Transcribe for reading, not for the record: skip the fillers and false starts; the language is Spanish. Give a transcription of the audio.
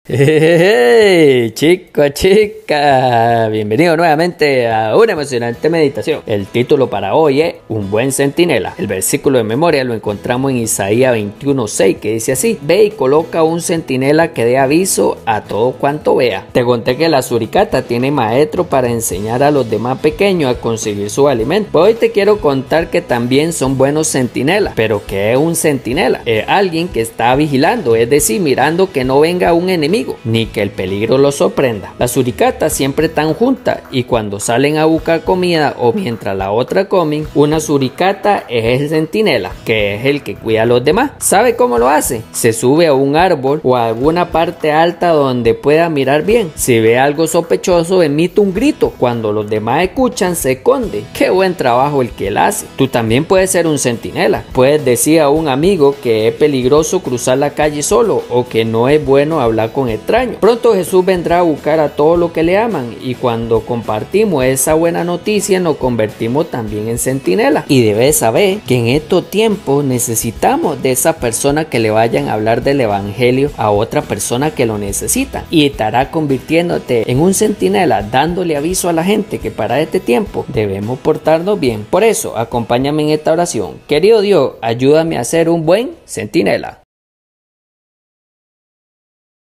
Hey, chico, chica, bienvenido nuevamente a una emocionante meditación. El título para hoy es Un buen centinela. El versículo de memoria lo encontramos en Isaías 21:6, que dice así: ve y coloca un centinela que dé aviso a todo cuanto vea. Te conté que la suricata tiene maestro para enseñar a los demás pequeños a conseguir su alimento. Pues hoy te quiero contar que también son buenos centinelas. Pero ¿qué es un centinela? Es alguien que está vigilando, es decir, mirando que no venga un enemigo ni que el peligro los sorprenda. Las suricatas siempre están juntas y cuando salen a buscar comida o mientras la otra comen, una suricata es el centinela, que es el que cuida a los demás. ¿Sabe cómo lo hace? Se sube a un árbol o a alguna parte alta donde pueda mirar bien. Si ve algo sospechoso, emite un grito. Cuando los demás escuchan, se esconde. ¡Qué buen trabajo el que él hace! Tú también puedes ser un centinela. Puedes decir a un amigo que es peligroso cruzar la calle solo o que no es bueno hablar con extraño. Pronto Jesús vendrá a buscar a todos los que le aman, y cuando compartimos esa buena noticia nos convertimos también en centinela. Y debes saber que en estos tiempos necesitamos de esas personas que le vayan a hablar del evangelio a otra persona que lo necesita, y estará convirtiéndote en un centinela, dándole aviso a la gente que para este tiempo debemos portarnos bien. Por eso acompáñame en esta oración. Querido Dios, ayúdame a ser un buen centinela.